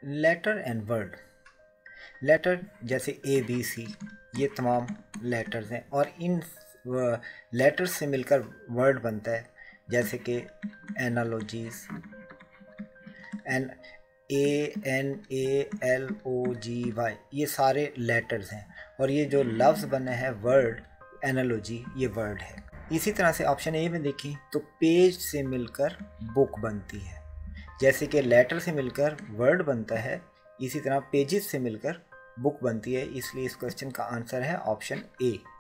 Letter and word. Letter जैसे A B C, ये तमाम लेटर्स हैं और इन लेटर्स से मिलकर वर्ड बनता है, जैसे कि एनालॉजीज, एन ANALOGY, ये सारे लेटर्स हैं। और ये जो लफ्ज़ बना है वर्ड, एनालॉजी, ये वर्ड है। इसी तरह से ऑप्शन ए में देखें तो पेज से मिलकर बुक बनती है। जैसे कि लेटर से मिलकर वर्ड बनता है, इसी तरह पेजेस से मिलकर बुक बनती है। इसलिए इस क्वेश्चन का आंसर है ऑप्शन ए।